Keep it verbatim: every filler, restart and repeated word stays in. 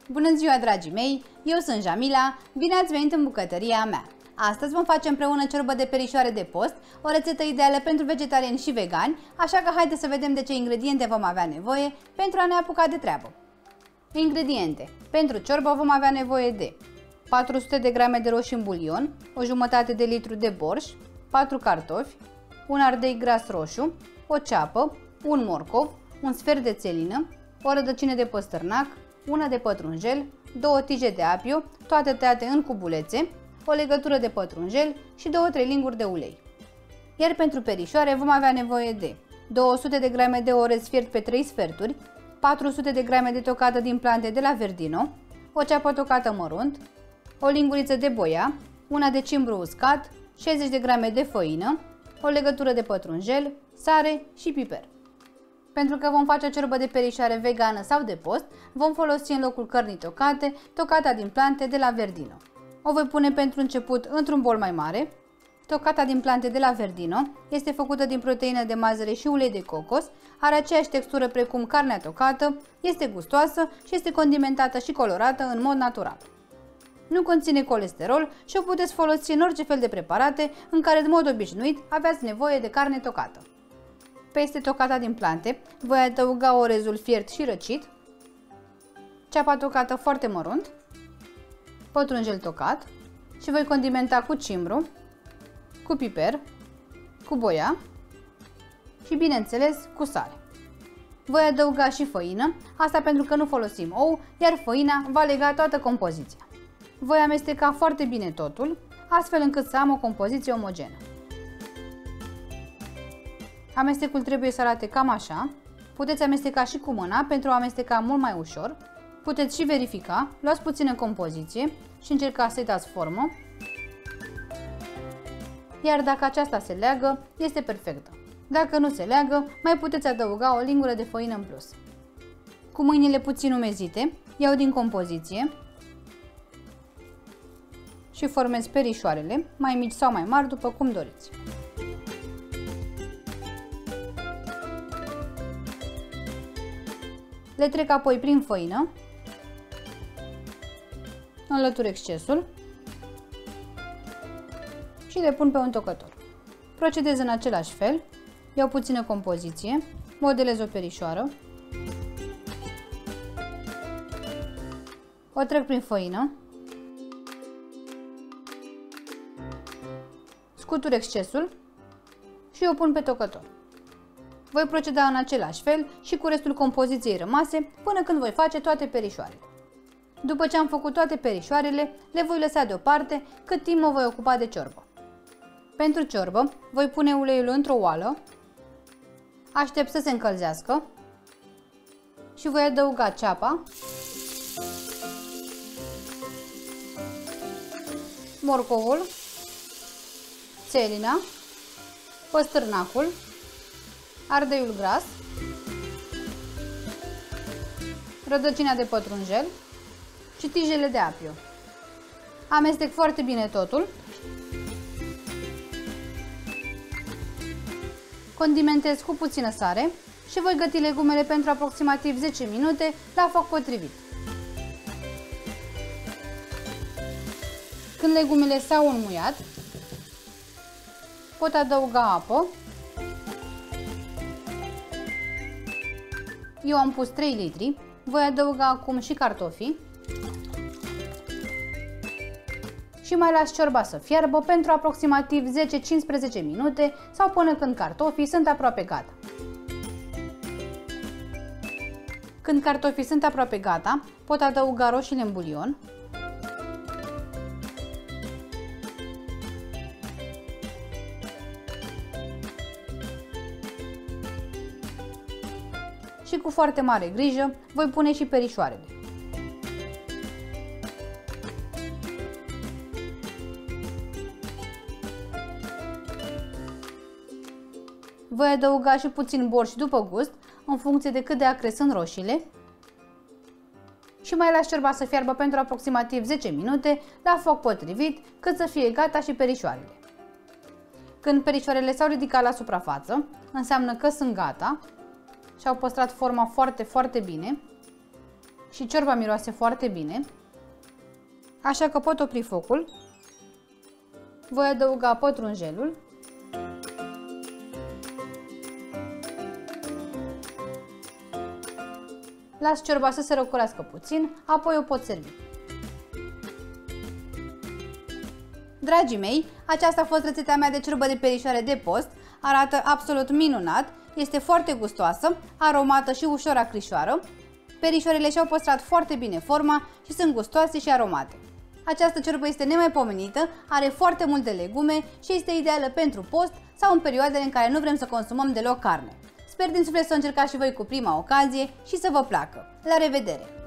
Bună ziua, dragii mei! Eu sunt Jamila, bine ați venit în bucătăria mea! Astăzi vom face împreună ciorbă de perișoare de post, o rețetă ideală pentru vegetariani și vegani, așa că haideți să vedem de ce ingrediente vom avea nevoie pentru a ne apuca de treabă. Ingrediente. Pentru ciorbă vom avea nevoie de patru sute de grame de roșii în bulion, o jumătate de litru de borș, patru cartofi, un ardei gras roșu, o ceapă, un morcov, un sfert de țelină, o rădăcină de păstărnac, una de pătrunjel, două tije de apio, toate tăiate în cubulețe, o legătură de pătrunjel și două-trei linguri de ulei. Iar pentru perișoare vom avea nevoie de două sute de grame de orez fiert pe trei sferturi, patru sute de grame de tocată din plante de la Verdino, o ceapă tocată mărunt, o linguriță de boia, una de cimbru uscat, șaizeci de grame de făină, o legătură de pătrunjel, sare și piper. Pentru că vom face o ciorbă de perișoare vegană sau de post, vom folosi în locul cărnii tocate, tocata din plante de la Verdino. O voi pune pentru început într-un bol mai mare. Tocata din plante de la Verdino este făcută din proteină de mazăre și ulei de cocos, are aceeași textură precum carnea tocată, este gustoasă și este condimentată și colorată în mod natural. Nu conține colesterol și o puteți folosi în orice fel de preparate în care în mod obișnuit aveați nevoie de carne tocată. Peste tocata din plante voi adăuga orezul fiert și răcit, ceapa tocată foarte mărunt, pătrunjel tocat și voi condimenta cu cimbru, cu piper, cu boia și, bineînțeles, cu sare. Voi adăuga și făină, asta pentru că nu folosim ou, iar făina va lega toată compoziția. Voi amesteca foarte bine totul, astfel încât să am o compoziție omogenă. Amestecul trebuie să arate cam așa. Puteți amesteca și cu mâna pentru a amesteca mult mai ușor. Puteți și verifica, luați puțină compoziție și încercați să-i dați formă. Iar dacă aceasta se leagă, este perfectă. Dacă nu se leagă, mai puteți adăuga o lingură de făină în plus. Cu mâinile puțin umezite, iau din compoziție și formez perișoarele, mai mici sau mai mari, după cum doriți. Le trec apoi prin făină, înlătur excesul și le pun pe un tocător. Procedez în același fel, iau puțină compoziție, modelez o perișoară, o trec prin făină, scutur excesul și o pun pe tocător. Voi proceda în același fel și cu restul compoziției rămase până când voi face toate perișoarele. După ce am făcut toate perișoarele, le voi lăsa deoparte cât timp mă voi ocupa de ciorbă. Pentru ciorbă, voi pune uleiul într-o oală, aștept să se încălzească și voi adăuga ceapa, morcovul, țelina, păstărnacul, ardeiul gras, rădăcina de pătrunjel și tijele de apio. Amestec foarte bine totul. Condimentez cu puțină sare și voi găti legumele pentru aproximativ zece minute la foc potrivit. Când legumele s-au înmuiat, pot adăuga apă. Eu am pus trei litri, voi adăuga acum și cartofii și mai las ciorba să fiarbă pentru aproximativ zece cincisprezece minute sau până când cartofii sunt aproape gata. Când cartofii sunt aproape gata, pot adăuga roșiile în bulion, și cu foarte mare grijă voi pune și perișoarele. Voi adăuga și puțin borș după gust, în funcție de cât de acre sunt roșiile, și mai las ciorba să fiarbă pentru aproximativ zece minute la foc potrivit, cât să fie gata și perișoarele. Când perișoarele s-au ridicat la suprafață, înseamnă că sunt gata și au păstrat forma foarte, foarte bine și ciorba miroase foarte bine, așa că pot opri focul. Voi adăuga pătrunjelul, las ciorba să se răcorească puțin, apoi o pot servi. Dragii mei, aceasta a fost rețeta mea de ciorbă de perișoare de post. Arată absolut minunat, este foarte gustoasă, aromată și ușor acrișoară. Perișoarele și-au păstrat foarte bine forma și sunt gustoase și aromate. Această ciorbă este nemaipomenită, are foarte multe legume și este ideală pentru post sau în perioadele în care nu vrem să consumăm deloc carne. Sper din suflet să o încercați și voi cu prima ocazie și să vă placă. La revedere!